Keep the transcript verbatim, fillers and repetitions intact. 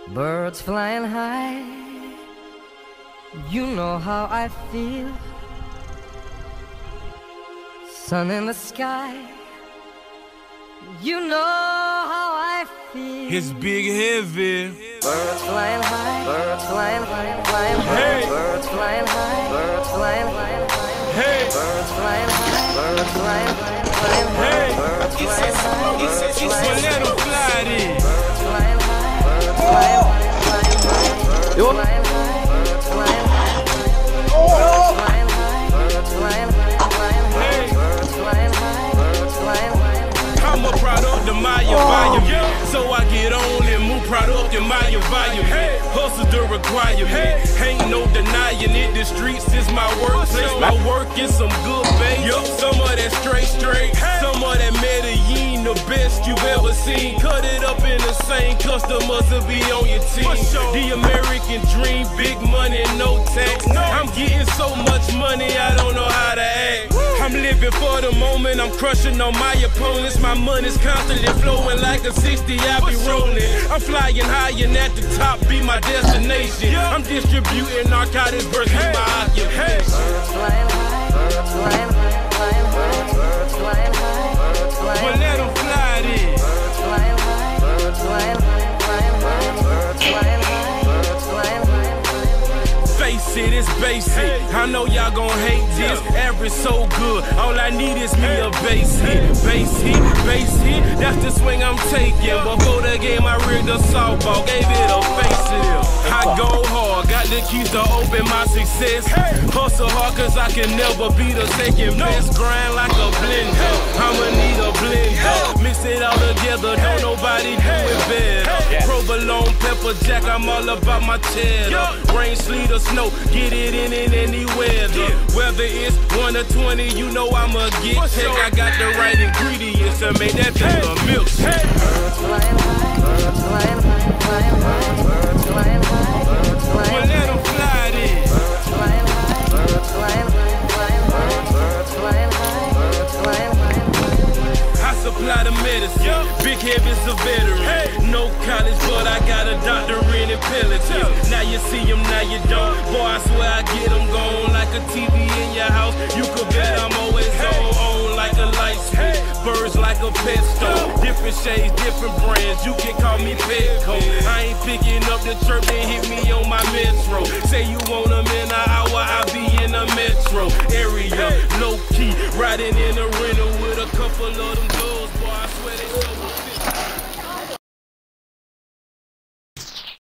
Birds flying high, you know how I feel. Sun in the sky, you know how I feel. It's big heavy. Birds flying high, birds flying high, flying high. Hey. Birds flying high, birds flying high, flying high. Hey. Birds flying high, birds flying high, flying high. Hey. Birds flying high, It's birds it's flying a high. little fly then. Birds flying high, birds flying high, flying high. Birds flying high, birds flying high, birds flying high, birds flying high, flying high. Birds flying high, birds flying high. I'm a product of my environment, so I get on and move product in my environment. Hustle the requirement, ain't no denying it. The streets is my workplace. My work is some good bait. Some of that straight straight, some of that Medellin, the best you've ever seen. Cut it up in the same customers to be on your team. The American dream, big money, no tax. I'm getting so much money, I don't know how to act. I'm living for the moment, I'm crushing on my opponents. My money's constantly flowing like a sixty, I be rolling. I'm flying high and at the top be my destination. I'm distributing narcotics versus my occupation. Birds flying high, birds flying high, flying high. Birds flying high, birds flying Well, high. let them fly then. Birds flying high, birds flying high, flying high. Birds flying high, birds flying high. Face it, it's basic. I know y'all gon' hate this. Average so good, all I need is me a base hit. Base hit, base hit, that's the swing I'm taking. Before the game, I rigged a softball, gave it a facelift. I go hard, got the keys to open my success. Hustle hard, cause I can never be the second best. Grind like a blender, I'ma need a blender. Mix it all together, don't nobody do it better. Provolone, pepper jack, I'm all about my cheddar. Rain, sleet, or snow, get it in in any weather. Whether it's one or twenty, you know I'ma get check. I got the right ingredients to make that thing a milkshake. Birds flying high, birds flying high, flying high. Birds flying high, birds flying Well, high. let them fly then. Birds flying high, birds flying high, flying high. Birds flying high, birds flying high. I supply the medicine, big heavy's a veteran. No college, but I got a doctorate in pellets. Now you see him, now you don't. Boy, I swear I get them gone like a T V in your house. You could bet I'm always on, on like a light switch. Birds like a pet store. Different shades, different brands. You can call me Petco. I ain't picking up the chirp, they hit me on my metro. Say you want them in an hour, I be in a metro area. Low key, riding in a rental with a couple of them.